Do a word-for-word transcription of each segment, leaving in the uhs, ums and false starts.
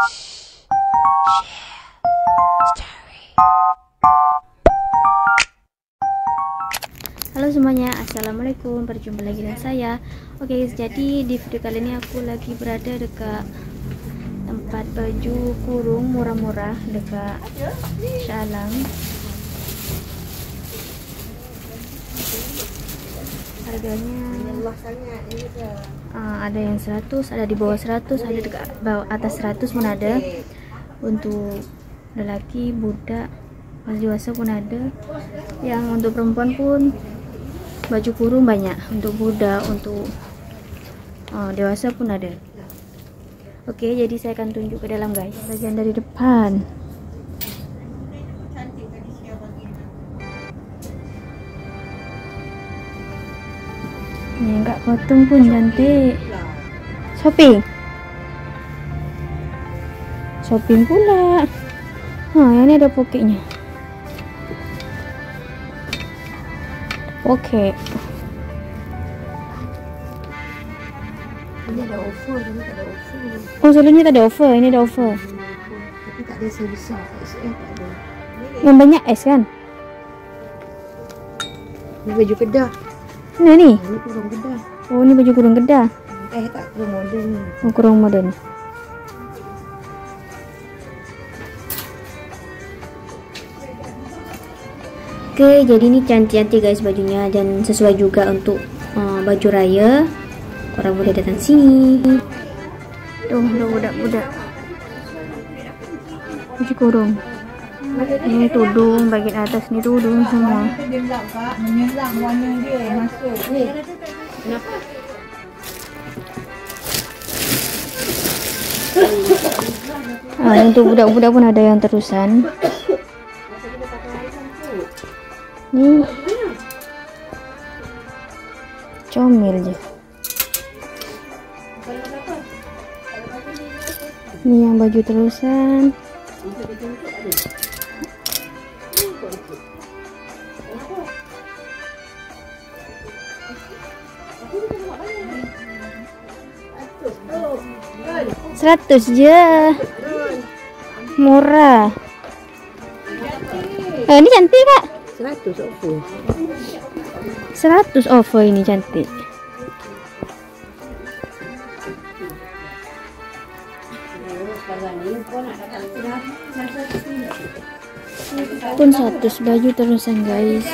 Halo semuanya, assalamualaikum, berjumpa lagi dengan saya. Oke guys, jadi di video kali ini aku lagi berada dekat tempat baju kurung murah-murah dekat Shalang. Harganya uh, ada yang seratus, ada di bawah seratus, ada dekat bawah atas seratus pun ada. Untuk lelaki, budak, mas dewasa pun ada. Yang untuk perempuan pun baju kurung banyak, untuk budak, untuk uh, dewasa pun ada. Oke, jadi saya akan tunjuk ke dalam guys, bagian dari depan. Ini enggak potong pun cantik. Shopping, shopping pula. Nah, ini ada pokeknya. Oke. Ini ada offer, ini tak ada offer. Oh, sebelumnya tak ada offer, ini ada offer. Tapi tak ada size besar, S M tak ada. Yang banyak S kan? Ini baju kedah. Ini ni. Ini kurung kedah. Oh, ini baju kurung kedah. Eh, tak kurung modern ni. Oh, kurung modern. Oke, jadi ini cantik-cantik guys bajunya, dan sesuai juga untuk uh, baju raya. Orang boleh datang sini. Tuh, ada budak-budak. Baju kurung. Ini tudung, bagian atas ni tudung semua. Menyerang warna dia masuk. Ni. Kenapa? Ah, untuk budak-budak pun ada yang terusan. Ni comel je. Ni yang baju terusan. Seratus je, murah. Eh, ini cantik kak. Seratus offer. Seratus offer, ini cantik. Pun seratus baju terusan guys.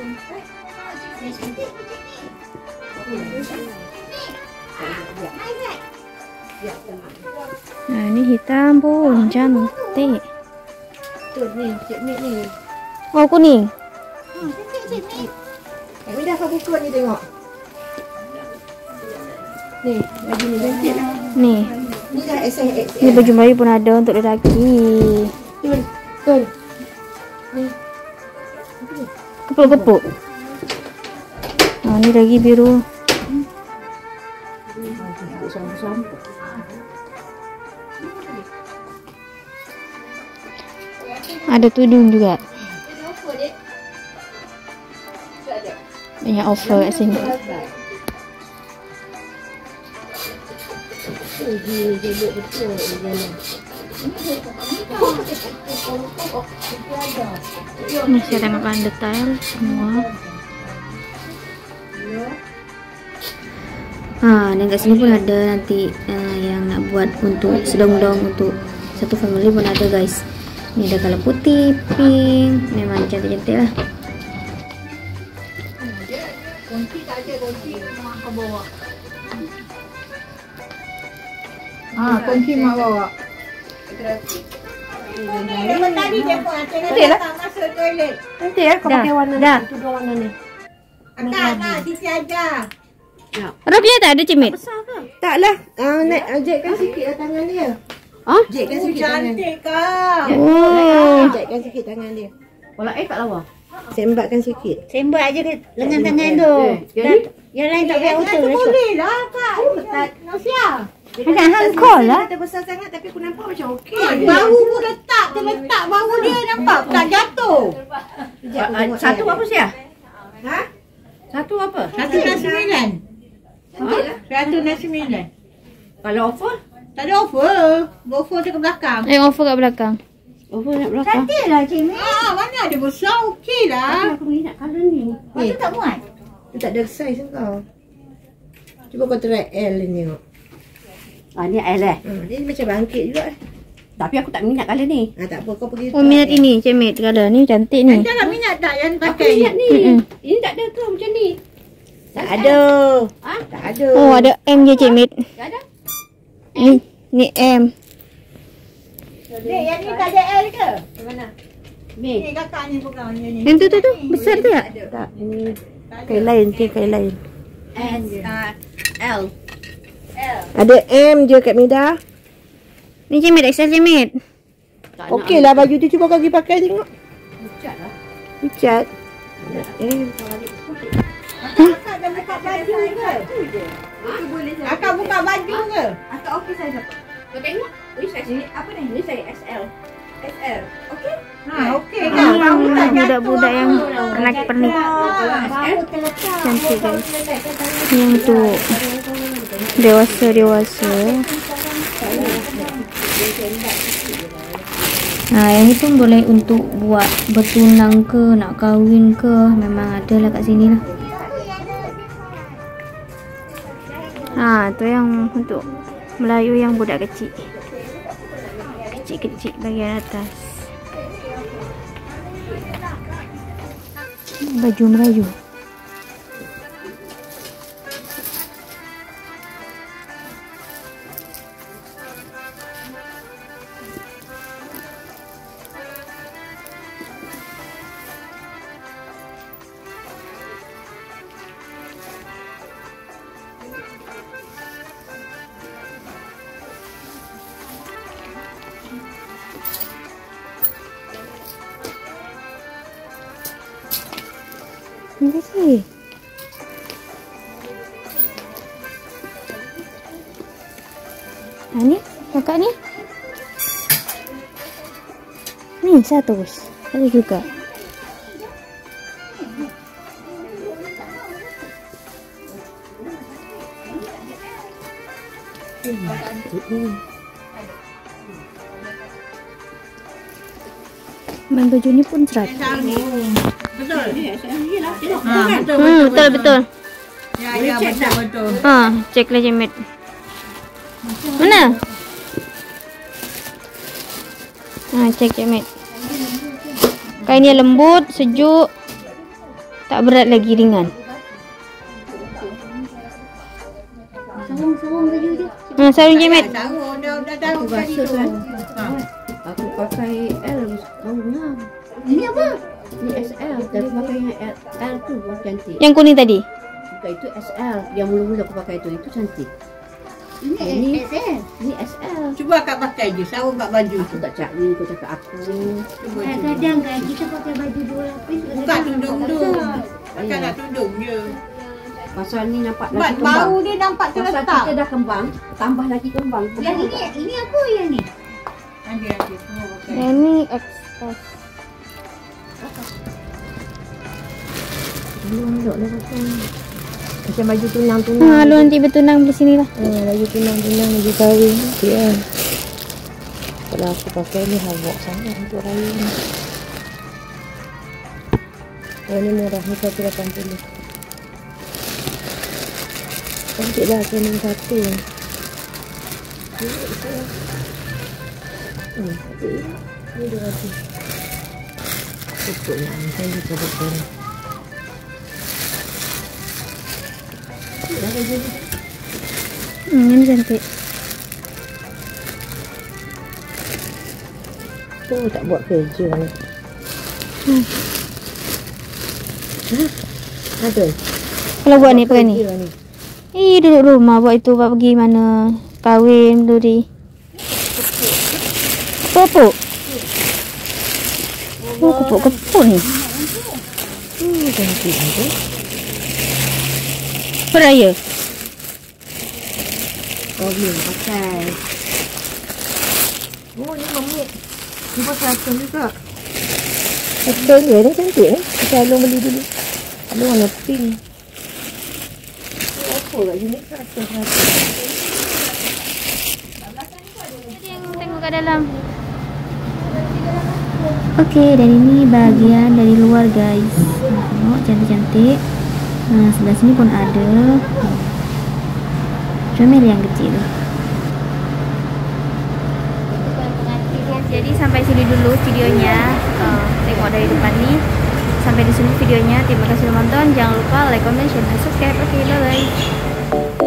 Nah, ini hitam pun cantik. Tu ni, cik ni ni. Oh, kuning. Kak Midah kau buka ni tengok. Ni, baju ni cantik lah. Nih, Ni dah S M X. ini baju Melayu pun ada untuk lelaki. Betul. Betul. Ni. Kepuk-kepuk. Nah, ini lagi biru. Sampai-sampai. Ada tudung juga. Banyak offer kat sini. Ini saya tengokkan detail semua. Ah, dan kat sini pun ada nanti uh, yang nak buat untuk sedong-dong untuk satu family pun ada guys. Ini ada color putih, pink, memang cantik-cantik lah. Kunci tak ada, kunci mak kau bawa. Ah, kunci mak bawa. Memang tadi dia pun Cantik lah. masuk toilet. Cantik lah, kau pakai warna dah. ni. Tudung warna ni. Tak nak, Titi ajar. Ropiah tak ada cimit? Taklah, ah nak ajekkan sikit lah tangan dia. Ha? Ajekkan sikit tangan dia. Cantik kau. Oh. Ajekkan sikit tangan dia. Pola eh kat lawa. Sembatkan sikit. Sembat aja ke lengan tangan tu. Jadi yang lain tak payah utuh. boleh lah kak. Nosia. Agak hangkol lah. Dia besar sangat tapi aku nampak macam okey. Bahu pun letak, terletak bahu dia nampak tak jatuh. Satu apa sih ya? Ha? Satu apa? Satu dan sembilan. Ha? Satu dan sembilan. Kalau offer? Tak ada offer. Offer tu ke belakang. Yang offer kat belakang. Over nak belakang. Cantik lah Cik Mek. Ah, mana ada besar. Okey lah. Aku minat colour ni. Lepas tu tak muat. Tu tak ada saiz kau. Cuba kau try L ni tengok. Ah, ni L eh. Ha, dia macam bangkit juga. Tapi aku tak minat colour ni. Ha, tak apa kau pergi. Oh, minat ini, Cik Mek. Colour ni cantik ni. Anda tak minat tak yang Aku pakai minat ni? ni. Mm-mm. Ini tak ada tu macam ni. Tak ada. Ha? Tak ada. Oh, ada M je, Cik Mek. Tak ada. Ni, ni M. Dek, yang ni tak ada L ke? Mana? Ni. Ni kakak ni pegang ni. ni. Yang tu tu tu. Besar tu tak? Tak, ini kain lain, je kain lain. S uh, L. Ada M je kat Mida. Ni Cik Mek, X L Cik Mek. Tak Okey lah baju tu, cuba kau pergi pakai tengok. Pucat lah. Pucat. M. Kakak dah buka baju ke? Kakak buka baju ke? Akak okey saya dapat. Kau tengok. Ini saya sini. Apa ni? Ini saya S L. S L. Okey. Ha, okey kan? Baru tak Ni budak-budak yang anak pernik. Cantik guys. Yang untuk dewasa-dewasa. Nah, yang ni pun boleh untuk buat bertunang ke, nak kahwin ke. Memang ada lah kat sini lah. Ha, tu yang untuk Melayu yang budak kecil. Kecil-kecil bagian atas. Baju Melayu. Ini sih. Nah, ni kakak ni. Ni satu bos. Satu juga. Main baju ni pun seratus. Betul? Iyalah. Tengok. Ha, betul, Hmm, betul betul. Ya, ya, betul, betul. Ha, cek lah Cik Mek. Mana? Ha, cek Cik Mek. Kainnya lembut, sejuk. Tak berat lagi, ringan. Sarung-sarung baju dia. Ha, sarung Cik Mek. Tahu, dah dah tahu tadi tu. Ha. Aku pakai L. Sarungnya. Ini apa? Ini S L. Tapi pakai yang L, L tu cantik. Yang kuning tadi. Bukan itu S L. Yang mula-mula aku pakai tu. Itu cantik. Ini Ini S L. Ini S L. Cuba akak pakai je, sarung kat baju Aku tu. tak cakap ni. Kau cakap aku. Kadang-kadang kan kita pakai baju dua lapis. Buka tudung tu. Akak nak tudung je. Pasal ni nampak Sebab lagi kembang. bau dia nampak Pasal terletak. kita dah kembang. Tambah lagi kembang. Yang ini, ini apa yang ni? Ada, ada. Semua pakai. Yang ni X S. Elok lah pasal. Macam baju tunang-tunang. Ha, lu nanti bertunang di sini lah. Ha, baju tunang-tunang, baju kahwin. Okey kan. Kalau aku pakai ni hawak sangat untuk raya ni. Oh ni murah ni seratus lapan puluh. Cantik lah kuning satu. Hmm, cantik. Ni dua ratus. Cukup lah. Saya juga betul. Hmm, ini cantik. Oh, tak buat kerja ni. Hmm. Hah? Ada? Kalau buat ni, pakai ni. Kerja ni. Eh, duduk rumah buat itu, buat pergi mana? Kahwin, duri. Popok. Oh, kepuk-kepuk ni. Hmm, cantik tu. Peraya. Kau boleh pakai. Oh, ni mamik. Ni pun seratus juga. Betul dia ni cantik ni. Kita Alung beli dulu. Alung warna pink. Ni apa kat sini? Seratus, seratus. buka dalam. Oke, dan ini bagian dari luar guys. Nah, tengok cantik-cantik. Nah, sebelah sini pun ada comel yang kecil. Jadi sampai sini dulu videonya. Uh, tengok dari depan nih. Sampai di sini videonya. Terima kasih sudah nonton. Jangan lupa like, comment, share, dan subscribe. Oke, bye bye.